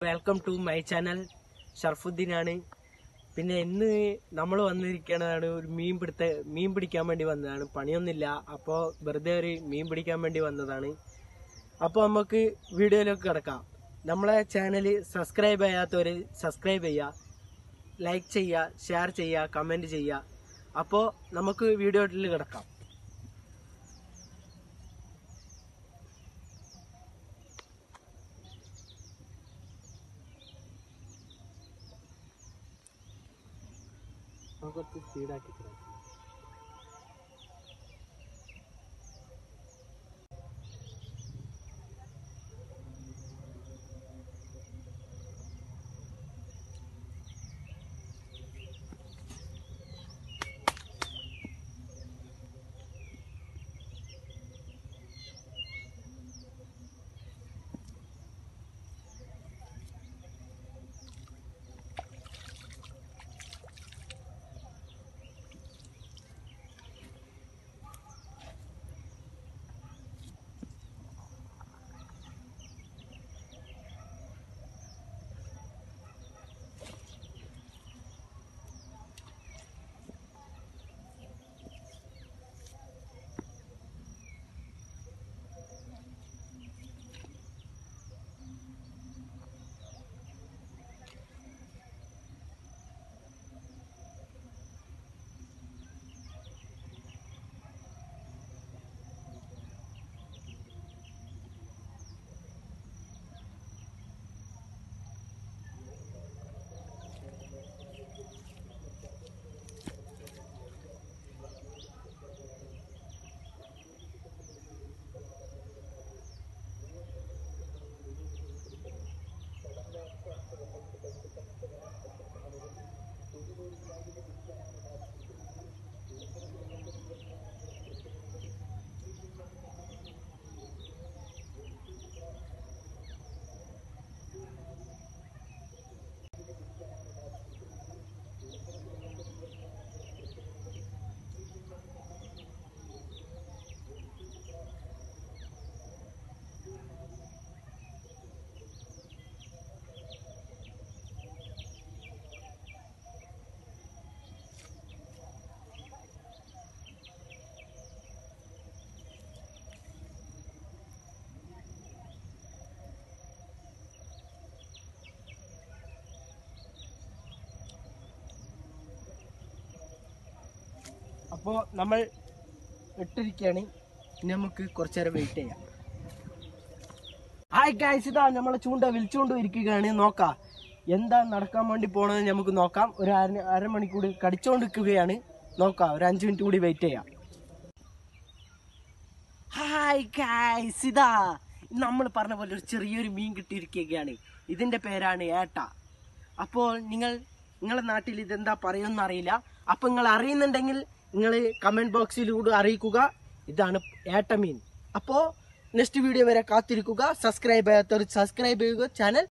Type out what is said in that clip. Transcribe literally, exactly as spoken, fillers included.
Welcome to my channel. ഷർഫുദ്ദീനാണ്. പിന്നെ ഇന്ന് നമ്മൾ വന്നിരിക്കണതാണ് ഒരു മീൻ പിടുത്ത മീൻ പിടിക്കാൻ വേണ്ടി വന്നതാണ്. പണിയൊന്നുമില്ല, അപ്പോൾ വെറുതെ ഒരു മീൻ പിടിക്കാൻ വേണ്ടി വന്നതാണ്. അപ്പോൾ നമുക്ക് വീഡിയോയിലേക്ക് കിടക്കാം. നമ്മളെ ചാനൽ സബ്സ്ക്രൈബ് ചെയ്യാത്തവർ സബ്സ്ക്രൈബ് ചെയ്യുക, ലൈക്ക് ചെയ്യുക, ഷെയർ ചെയ്യുക, കമൻറ്റ് ചെയ്യുക. അപ്പോൾ നമുക്ക് വീഡിയോയിൽ കിടക്കാം. കുറച്ച് സ്പീഡാക്കി തരാം. അപ്പോൾ നമ്മൾ ഇട്ടിരിക്കുകയാണ്. ഇനി നമുക്ക് കുറച്ചു നേരം വെയിറ്റ് ചെയ്യാം. ഹായ് ഗൈസ്, ഇതാ നമ്മളെ ചൂണ്ട വിളിച്ചുകൊണ്ട് ഇരിക്കുകയാണ്. നോക്കാം എന്താ നടക്കാൻ വേണ്ടി പോണത് നമുക്ക് നോക്കാം. ഒരു അര അരമണിക്കൂർ കടിച്ചോണ്ടിരിക്കുകയാണ്. നോക്കാം, ഒരു അഞ്ചു മിനിറ്റ് കൂടി വെയിറ്റ് ചെയ്യാം. ഹായ് ഗൈസ്, ഇതാ നമ്മൾ പറഞ്ഞ പോലെ ഒരു ചെറിയൊരു മീൻ കിട്ടിയിരിക്കുകയാണ്. ഇതിന്റെ പേരാണ് ഏട്ട. അപ്പോൾ നിങ്ങൾ നിങ്ങളുടെ നാട്ടിൽ ഇതെന്താ പറയുമെന്ന് അറിയില്ല. അപ്പോൾ നിങ്ങൾ അറിയുന്നുണ്ടെങ്കിൽ നിങ്ങൾ കമന്റ് ബോക്സിലൂടെ അറിയിക്കുക. ഇതാണ് ഏട്ട മീൻ. അപ്പോൾ നെക്സ്റ്റ് വീഡിയോ വരെ കാത്തിരിക്കുക. സബ്സ്ക്രൈബ് ചെയ്യാത്തവർ സബ്സ്ക്രൈബ് ചെയ്യുക ചാനൽ.